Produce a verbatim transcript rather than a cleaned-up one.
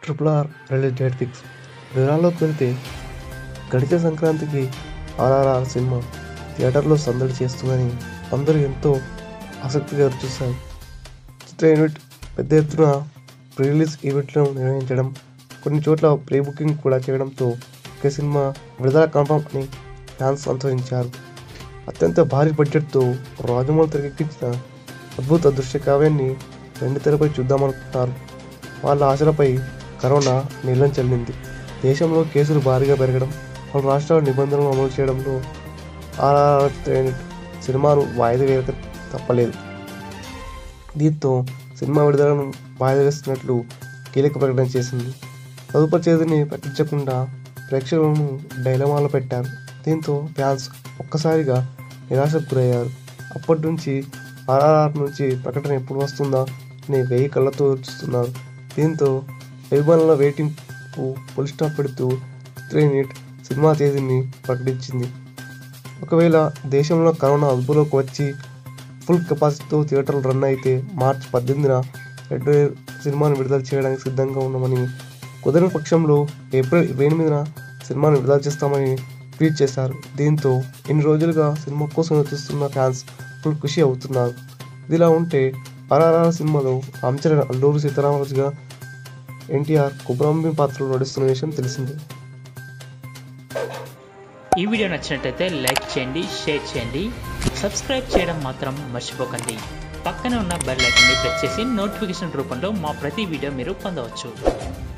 Triple R release date fix. వివరాల్లోకి వెళ్తే గడిచిన సంక్రాంతికి ఆర్ఆర్ఆర్ సినిమా థియేటర్లో సందడి చేస్తుందని అందరూ ఎంతో ఆసక్తిగా చూశారు. చిత్ర యూనిట్ పెద్ద ఎత్తున ప్రీ రిలీజ్ ఈవెంట్లను నిర్వహించడం, కొన్ని చోట్ల ప్రీ బుకింగ్ కూడా చేయడంతో ఒకే సినిమా విడుదల కన్ఫర్మ్ అని ఫ్యాన్స్ సంతోషించారు. అత్యంత భారీ బడ్జెట్తో రాజమౌళి తెరకెక్కించిన అద్భుత దృశ్య కావ్యాన్ని వెండి తెరపై చూద్దామనుకుంటున్నారు. వాళ్ళ ఆశలపై కరోనా నీళ్ళని చల్లింది. దేశంలో కేసులు భారీగా పెరగడం, పలు రాష్ట్రాల నిబంధనలు అమలు చేయడంలో ఆర్ఆర్ఆర్ సినిమాను వాయిదా వేయక తప్పలేదు. దీంతో సినిమా విడుదలను వాయిదా వేస్తున్నట్లు కీలక ప్రకటన చేసింది. తదుపరి తేదీని ప్రకటించకుండా ప్రేక్షకులను డైలమాలో పెట్టారు. దీంతో ఫ్యాన్స్ ఒక్కసారిగా నిరాశకు గురయ్యారు. అప్పటి నుంచి ఆర్ఆర్ఆర్ నుంచి ప్రకటన ఎప్పుడు వస్తుందా అని వెయ్యి కళ్ళతో చూస్తున్నారు. దీంతో అభిమానుల వెయిటింగ్ ఫుల్ స్టాప్ పెడుతూ చిత్ర యూనిట్ సినిమా తేదీని ప్రకటించింది. ఒకవేళ దేశంలో కరోనా అదుపులోకి వచ్చి ఫుల్ కెపాసిటీతో థియేటర్లు రన్ అయితే మార్చి పద్దెనిమిదిన రెడ్ సినిమాను విడుదల చేయడానికి సిద్ధంగా ఉన్నామని, కుదరని పక్షంలో ఏప్రిల్ ఇరవై ఎనిమిదిన సినిమాను విడుదల చేస్తామని ట్వీట్ చేశారు. దీంతో ఇన్ని రోజులుగా సినిమా కోసం చూస్తున్న ఫ్యాన్స్ ఫుల్ ఖుషి అవుతున్నారు. ఇదిలా ఉంటే ఆర్ఆర్ఆర్ సినిమాలో రామ్ చరణ్ అల్లూరి సీతారామరాజుగా, ఎన్టీఆర్ కుబ్రాంబి పాత్రలో నడుస్తున్న విషయం తెలిసిందే. ఈ వీడియో నచ్చినట్లయితే లైక్ చేయండి, షేర్ చేయండి, సబ్స్క్రైబ్ చేయడం మాత్రం మర్చిపోకండి. పక్కనే ఉన్న బెల్ ఐకాన్ని ప్రెస్ చేసి నోటిఫికేషన్ రూపంలో మా ప్రతి వీడియో మీరు పొందవచ్చు.